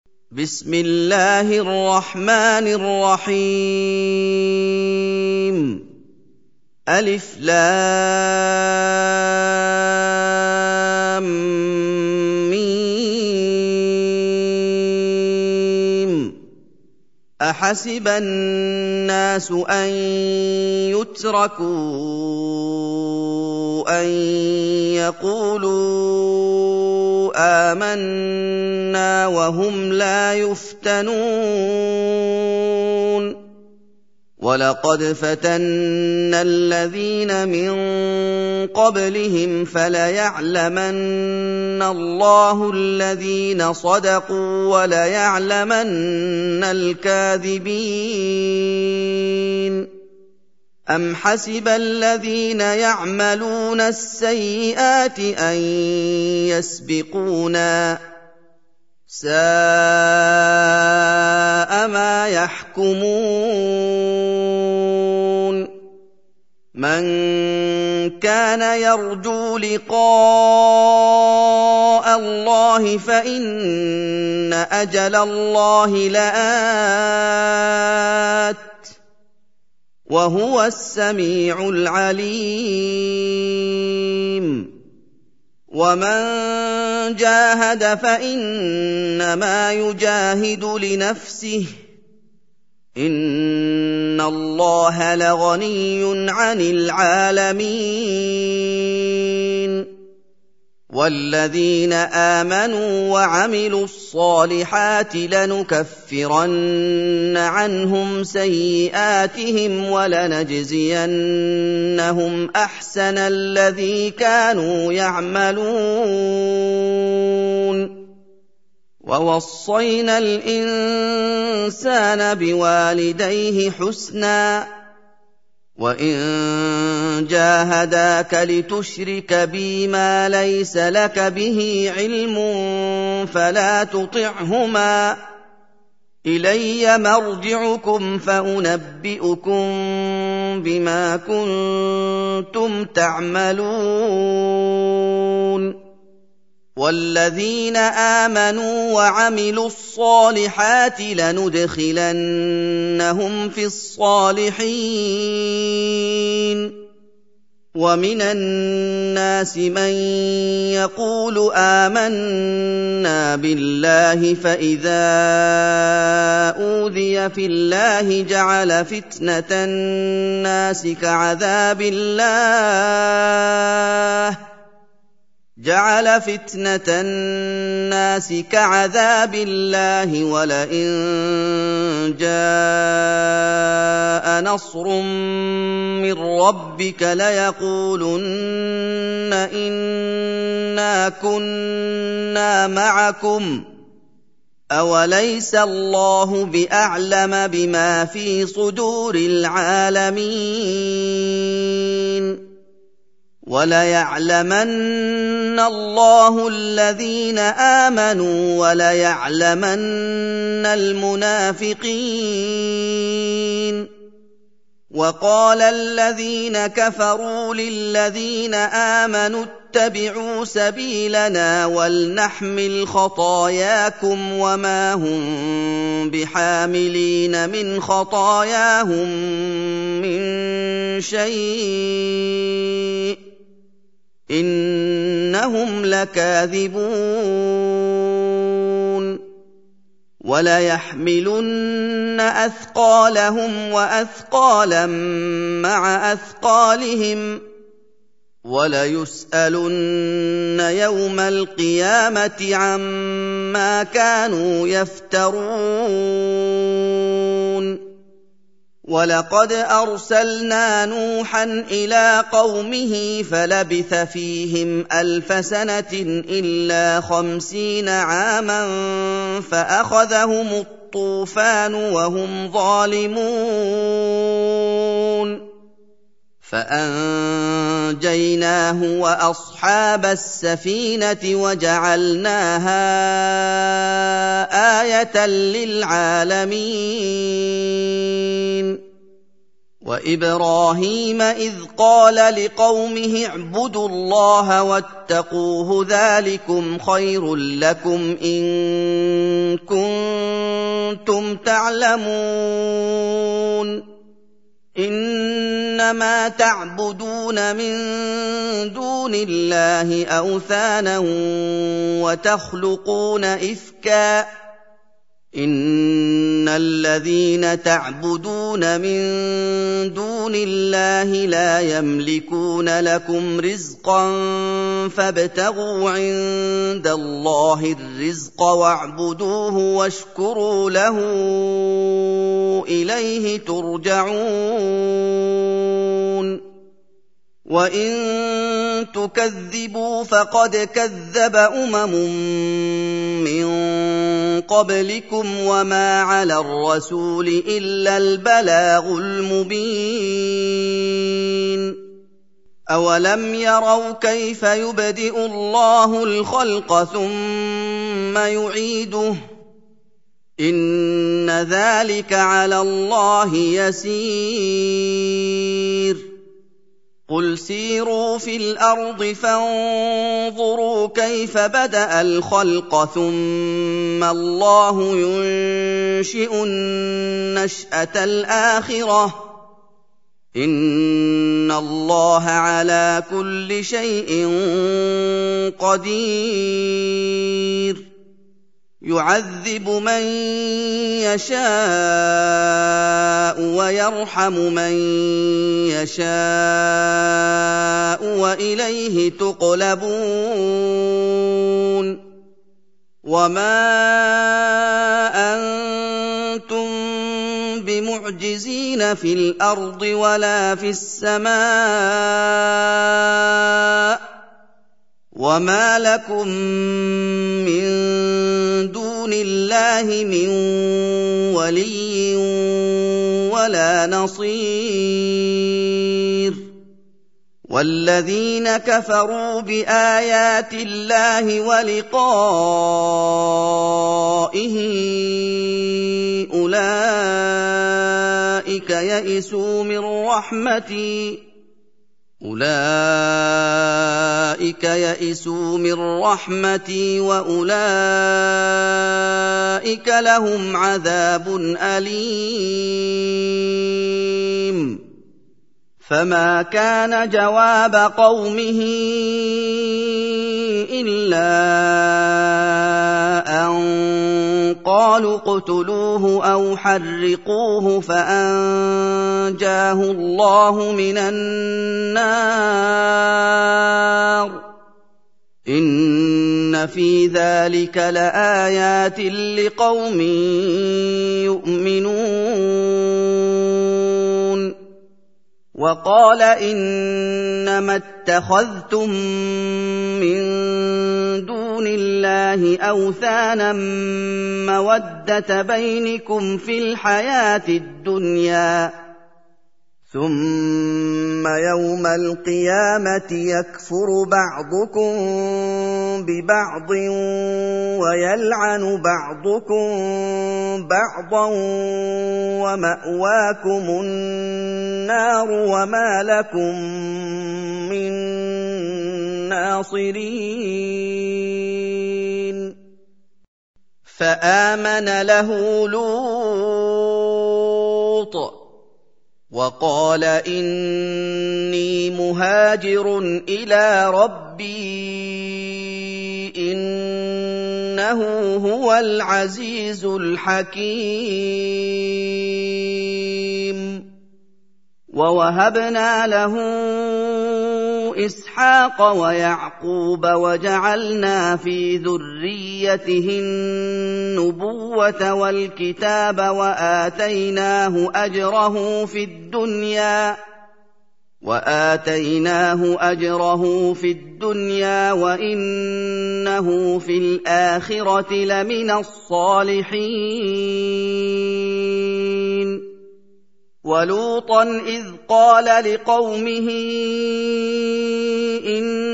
بسم الله الرحمن الرحيم ألف لام ميم أحسب الناس أن يتركوا أن يقولوا آمنا وهم لا يفتنون ولقد فتنا الذين من قبلهم فليعلمن الله الذين صدقوا وليعلمن الكاذبين أم حسب الذين يعملون السيئات أن يسبقونا ساء ما يحكمون من كان يرجو لقاء الله فإن أجل الله لآت وهو السميع العليم ومن جاهد فإنما يجاهد لنفسه إن الله لغني عن العالمين والذين آمنوا وعملوا الصالحات لنكفرن عنهم سيئاتهم ولنجزينهم أحسن الذي كانوا يعملون ووصينا الإنسان بوالديه حسنا وإن جاهداك لتشرك بي ما ليس لك به علم فلا تطعهما إلي مرجعكم فأنبئكم بما كنتم تعملون والذين آمنوا وعملوا الصالحات لندخلنهم في الصالحين ومن الناس من يقول آمنا بالله فإذا أوذي في الله جعل فتنة الناس كعذاب الله ولئن جاء نصر من ربك ليقولن إنا كنا معكم أوليس الله بأعلم بما في صدور العالمين وَلَيَعْلَمَنَّ اللَّهُ الَّذِينَ آمَنُوا وَلَيَعْلَمَنَّ الْمُنَافِقِينَ وَقَالَ الَّذِينَ كَفَرُوا لِلَّذِينَ آمَنُوا اتَّبِعُوا سَبِيلَنَا وَلْنَحْمِلْ خَطَايَاكُمْ وَمَا هُم بِحَامِلِينَ مِنْ خَطَايَاهُم مِّن شَيْءٍ إِنَّهُمْ لَكَاذِبُونَ وَلَيَحْمِلُنَّ أَثْقَالَهُمْ وَأَثْقَالًا مَّعَ أَثْقَالِهِمْ وَلَيُسْأَلُنَّ يَوْمَ الْقِيَامَةِ عَمَّا كَانُوا يَفْتَرُونَ وَلَقَدْ أَرْسَلْنَا نُوحًا إِلَىٰ قَوْمِهِ فَلَبِثَ فِيهِمْ أَلْفَ سَنَةٍ إِلَّا 50 عَامًا فَأَخَذَهُمُ الطُّوفَانُ وَهُمْ ظَالِمُونَ فَأَنجَيْنَاهُ وَأَصْحَابَ السَّفِينَةِ وَجَعَلْنَاهَا آيَةً لِّلْعَالَمِينَ وإبراهيم إذ قال لقومه اعبدوا الله واتقوه ذلكم خير لكم إن كنتم تعلمون إنما تعبدون من دون الله أوثانا وتخلقون إفكا إن الذين تعبدون من دون الله لا يملكون لكم رزقا فابتغوا عند الله الرزق واعبدوه واشكروا له إليه ترجعون وإن تكذبوا فقد كذب من قبلكم وما على الرسول إلا البلاغ المبين أولم يروا كيف يبدئ الله الخلق ثم يعيده إن ذلك على الله يسير قل سيروا في الأرض فانظروا كيف بدأ الخلق ثم الله ينشئ النشأة الآخرة إن الله على كل شيء قدير يعذب من يشاء ويرحم من يشاء وإليه تقلبون وما أنتم بمعجزين في الأرض ولا في السماء وما لكم من دون الله من ولي ولا نصير والذين كفروا بآيات الله ولقائه أولئك يئسوا من رحمتي وأولئك لهم عذاب أليم فما كان جواب قومه إلا أن قالوا اقتلوه أو حرقوه فأنجاه الله من النار إن في ذلك لآيات لقوم يؤمنون وقال إنما اتخذتم من دون الله أوثانا مودة بينكم في الحياة الدنيا ثم يوم القيامة يكفر بعضكم ببعض ويلعن بعضكم بعضا ومأواكم النار وما لكم من ناصرين فآمن له لوط وقال إني مهاجر إلى ربي إنه هو العزيز الحكيم ووهبنا له إسحاق ويعقوب وجعلنا في ذريته النبوة والكتاب وآتيناه أجره في الدنيا وإنه في الآخرة لمن الصالحين ولوطا إذ قال لقومه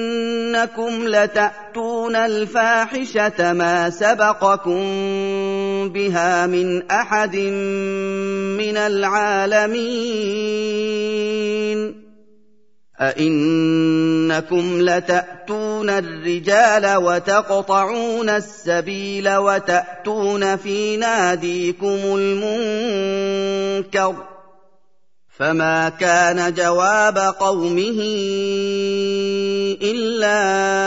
إنكم لتأتون الفاحشة ما سبقكم بها من أحد من العالمين أئنكم لتأتون الرجال وتقطعون السبيل وتأتون في ناديكم المنكر فما كان جواب قومه إلا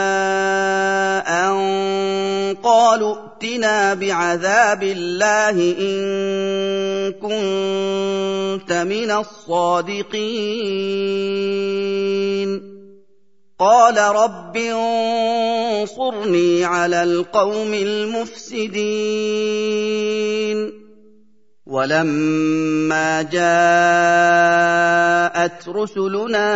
أن قالوا ائتنا بعذاب الله إن كنت من الصادقين قال رب انصرني على القوم المفسدين ولما جاءت رسلنا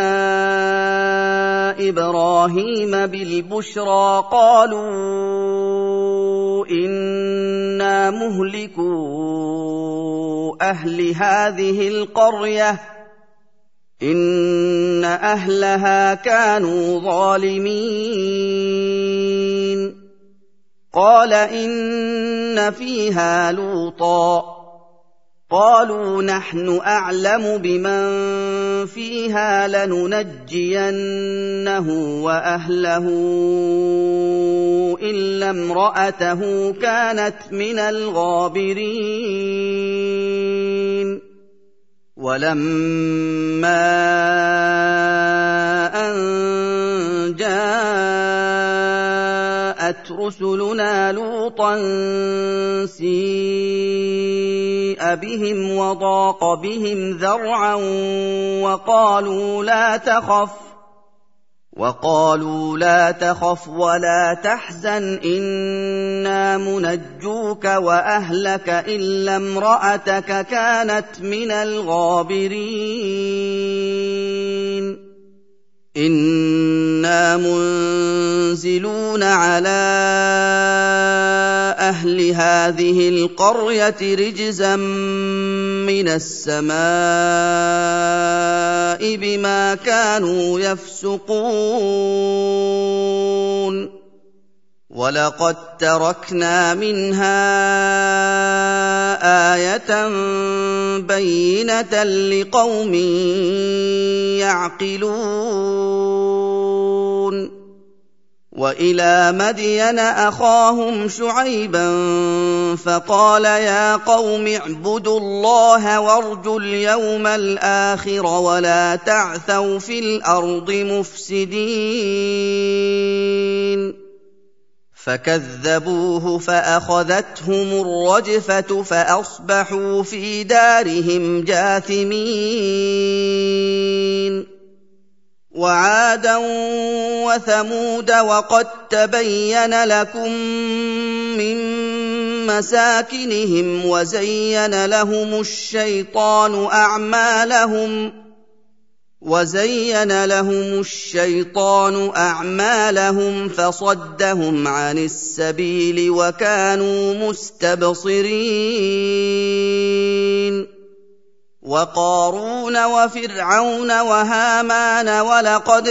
إبراهيم بالبشرى قالوا إنا مهلكو أهل هذه القرية إن أهلها كانوا ظالمين قال إن فيها لوطا قالوا نحن أعلم بمن فيها لننجينه وأهله إلا امرأته كانت من الغابرين ولما أن جاءت رسلنا لوطا سيء بهم وضاق بهم ذرعا وقالوا لا تخف ولا تحزن إنا منجوك وأهلك إلا امرأتك كانت من الغابرين إنا منزلون على أهل هذه القرية رجزا من السماء بما كانوا يفسقون ولقد تركنا منها آية بينة لقوم يعقلون وإلى مدين أخاهم شعيبا فقال يا قوم اعبدوا الله وارجوا اليوم الآخر ولا تعثوا في الأرض مفسدين فكذبوه فأخذتهم الرجفة فأصبحوا في دارهم جاثمين وعادا وثمود وقد تبين لكم من مساكنهم وزين لهم الشيطان أعمالهم فصدهم عن السبيل وكانوا مستبصرين وقارون وفرعون وهامان ولقد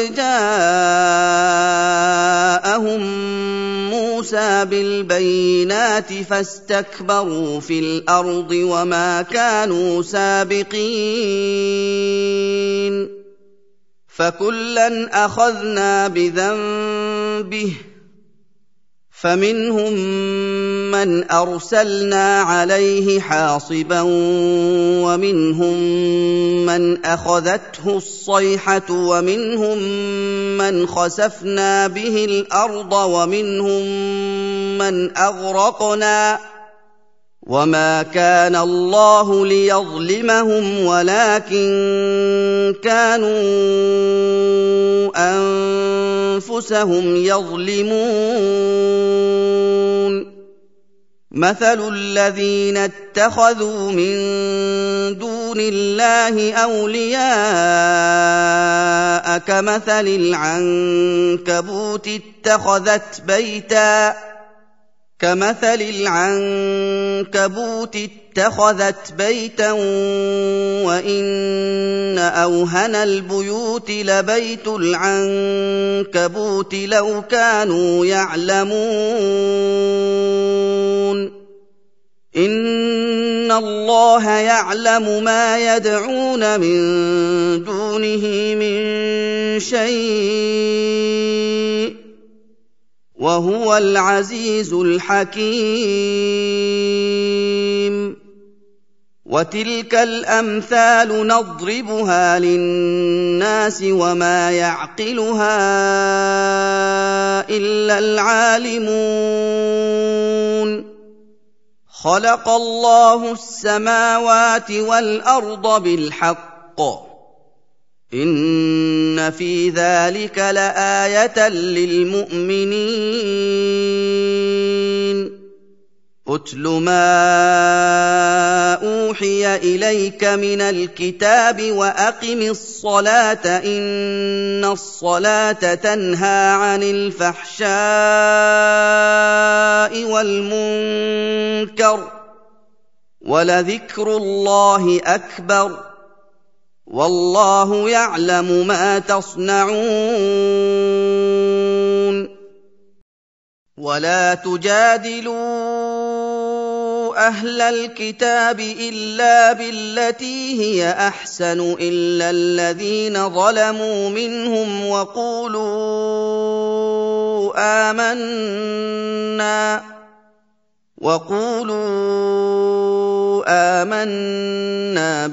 جاءهم موسى بالبينات فاستكبروا في الأرض وما كانوا سابقين فكلا أخذنا بذنبه فمنهم من أرسلنا عليه حاصبا ومنهم من أخذته الصيحة ومنهم من خسفنا به الأرض ومنهم من أغرقنا وما كان الله ليظلمهم ولكن كانوا أنفسهم يظلمون مثل الذين اتخذوا من دون الله أولياء كمثل العنكبوت اتخذت بيتا وإن أوهن البيوت لبيت العنكبوت لو كانوا يعلمون اللَّهَ يَعْلَمُ مَا يَدْعُونَ مِن دُونِهِ مِن شَيْءٍ ۚ وَهُوَ الْعَزِيزُ الْحَكِيمُ. وَتِلْكَ الْأَمْثَالُ نَضْرِبُهَا لِلنَّاسِ وَمَا يَعْقِلُهَا إِلَّا الْعَالِمُونَ. خَلَقَ اللَّهُ السَّمَاوَاتِ وَالْأَرْضَ بِالْحَقِّ ۚ إِنَّ فِي ذَٰلِكَ لَآيَةً لِّلْمُؤْمِنِينَ. اتْلُ مَا أُوحِيَ إِلَيْكَ مِنَ الْكِتَابِ وَأَقِمِ الصَّلَاةَ ۖ إِنَّ الصَّلَاةَ تَنْهَىٰ عَنِ الْفَحْشَاءِ وَالْمُنكَرِ ۗ وَلَذِكْرُ اللَّهِ أَكْبَرُ ۗ وَاللَّهُ يَعْلَمُ مَا تَصْنَعُونَ. وَلَا تُجَادِلُوا أَهْلَ الْكِتَابِ إِلَّا بِالَّتِي هِيَ أَحْسَنُ إِلَّا الَّذِينَ ظَلَمُوا مِنْهُمْ وَقُولُوا آمَنَّا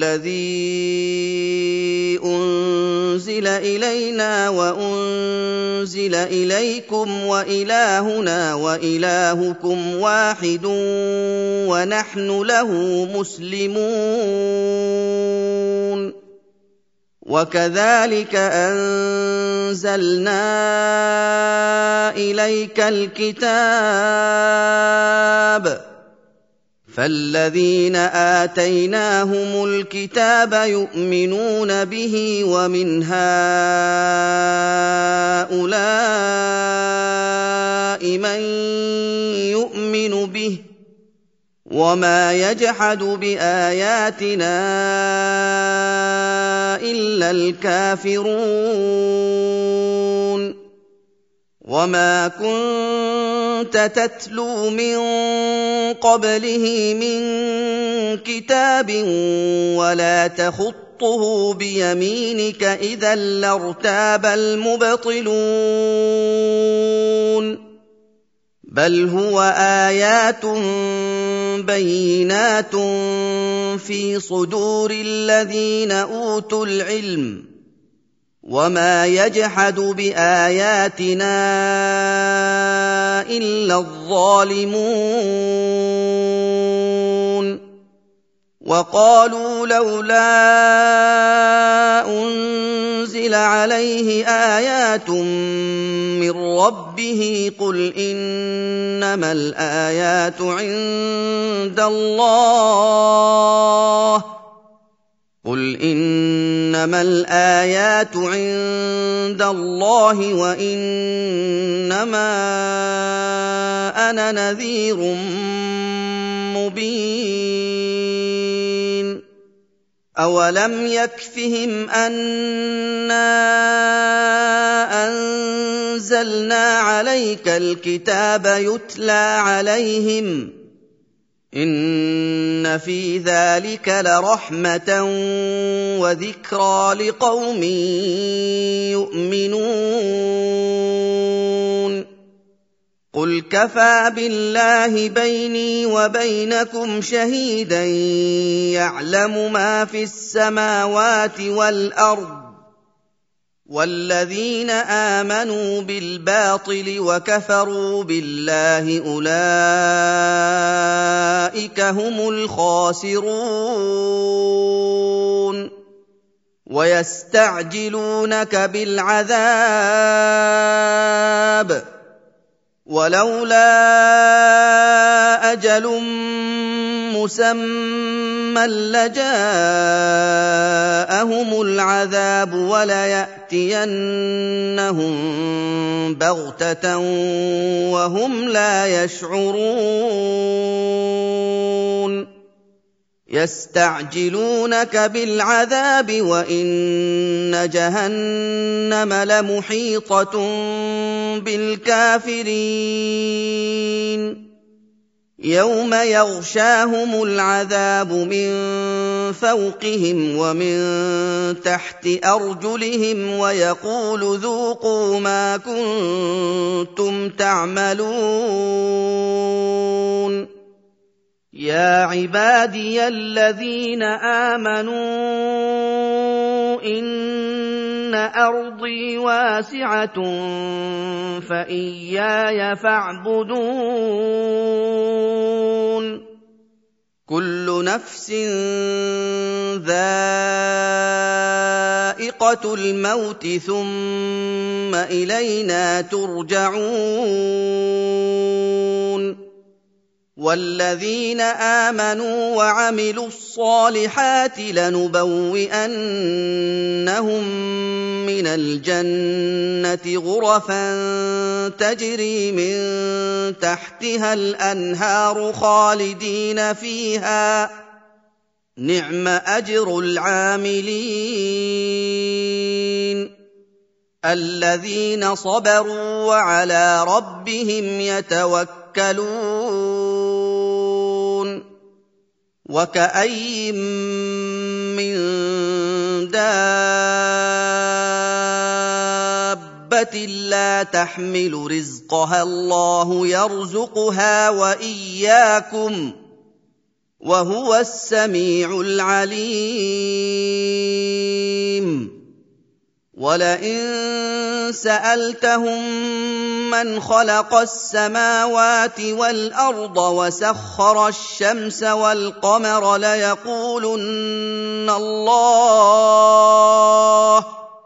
بِالَّذِي أُنزِلَ إِلَيْنَا وَأُنزِلَ إِلَيْكُمْ وَإِلَٰهُنَا وَإِلَٰهُكُمْ وَاحِدٌ وَنَحْنُ لَهُ مُسْلِمُونَ. وَكَذَٰلِكَ أَنزَلْنَا إِلَيْكَ الْكِتَابَ ۚ فَالَّذِينَ آتَيْنَاهُمُ الْكِتَابَ يُؤْمِنُونَ بِهِ ۖ وَمِنْ هَٰؤُلَاءِ مَن يُؤْمِنُ بِهِ ۚ وَمَا يَجْحَدُ بِآيَاتِنَا إِلَّا الْكَافِرُونَ. وَمَا كُنتَ تَتْلُو مِن قَبْلِهِ مِن كِتَابٍ وَلَا تَخُطُّهُ بِيَمِينِكَ ۖ إِذًا لَّارْتَابَ الْمُبْطِلُونَ. بَلْ هُوَ آيَاتٌ بَيِّنَاتٌ فِي صُدُورِ الَّذِينَ أُوتُوا الْعِلْمَ ۚ وَمَا يَجْحَدُ بِآيَاتِنَا إِلَّا الظَّالِمُونَ. وَقَالُوا لَوْلَا أُنزِلَ عَلَيْهِ آيَاتٌ مِّن رَّبِّهِ ۖ قُلْ إِنَّمَا الْآيَاتُ عِندَ اللَّهِ وَإِنَّمَا أَنَا نَذِيرٌ مُّبِينٌ. أَوَلَمْ يَكْفِهِمْ أَنَّا أَنزَلْنَا عَلَيْكَ الْكِتَابَ يُتْلَىٰ عَلَيْهِمْ ۚ إِنَّ فِي ذَٰلِكَ لَرَحْمَةً وَذِكْرَىٰ لِقَوْمٍ يُؤْمِنُونَ. قُلْ كَفَىٰ بِاللَّهِ بَيْنِي وَبَيْنَكُمْ شَهِيدًا يَعْلَمُ مَا فِي السَّمَاوَاتِ وَالْأَرْضِ ۗ وَالَّذِينَ آمَنُوا بِالْبَاطِلِ وَكَفَرُوا بِاللَّهِ أُولَٰئِكَ هُمُ الْخَاسِرُونَ. وَيَسْتَعْجِلُونَكَ بِالْعَذَابِ ۚ وَلَوْلَا أَجَلٌ مُّسَمًّى لَّجَاءَهُمُ الْعَذَابُ وَلَيَأْتِيَنَّهُم بَغْتَةً وَهُمْ لَا يَشْعُرُونَ. يَسْتَعْجِلُونَكَ بِالْعَذَابِ وَإِنَّ جَهَنَّمَ لَمُحِيطَةٌ بِالْكَافِرِينَ. يوم يغشاهم العذاب من فوقهم ومن تحت أرجلهم ويقول ذوقوا ما كنتم تعملون يا عبادي الذين آمنوا إن أرضي واسعة فإياي فاعبدون كل نفس ذائقة الموت ثم إلينا ترجعون والذين آمنوا وعملوا الصالحات لنبوئنهم من الجنة غرفا تجري من تحتها الأنهار خالدين فيها نعم أجر العاملين الذين صبروا وعلى ربهم يتوكلون وكأين من دابة لا تحمل رزقها الله يرزقها وإياكم وهو السميع العليم ولئن سألتهم من خلق السماوات والأرض وسخر الشمس والقمر ليقولن الله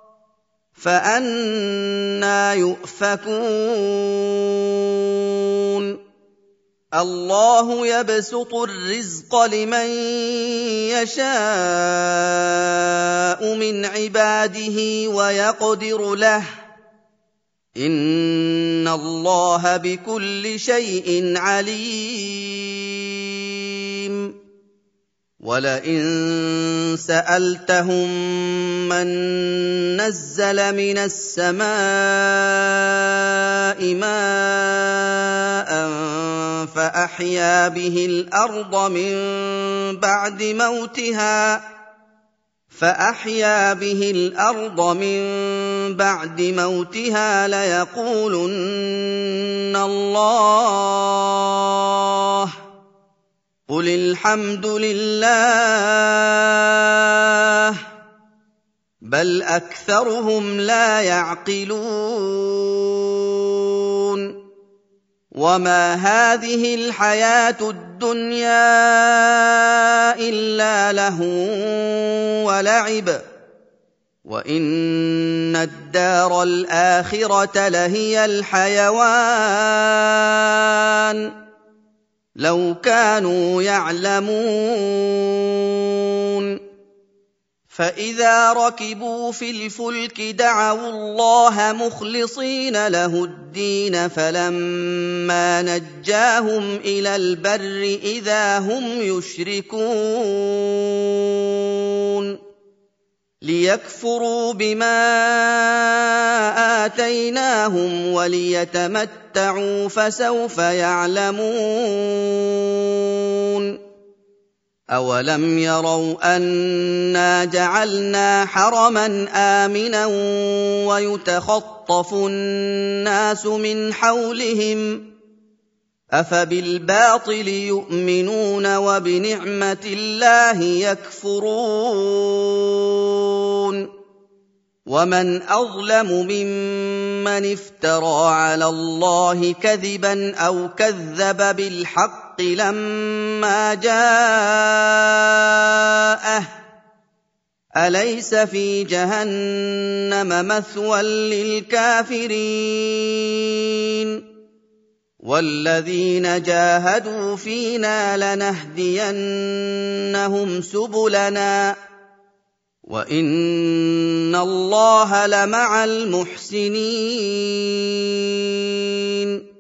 فأنى يؤفكون الله يبسط الرزق لمن يشاء من عباده ويقدر له إن الله بكل شيء عليم ولئن سألتهم من نزل من السماء ماء فأحيا به الأرض من بعد موتها ليقولن الله قل الحمد لله بل أكثرهم لا يعقلون وما هذه الحياة الدنيا إلا لهو ولعب وإن الدار الآخرة لهي الحيوان لو كانوا يعلمون فإذا ركبوا في الفلك دعوا الله مخلصين له الدين فلما نجاهم إلى البر إذا هم يشركون ليكفروا بما آتيناهم وليتمتعوا فسوف يعلمون أولم يروا أنا جعلنا حرما آمنا ويتخطف الناس من حولهم أفبالباطل يؤمنون وبنعمة الله يكفرون ومن أظلم ممن افترى على الله كذبا أو كذب بالحق لما جاءه أليس في جهنم مثوى للكافرين والذين جاهدوا فينا لنهدينهم سبلنا وإن الله لمع المحسنين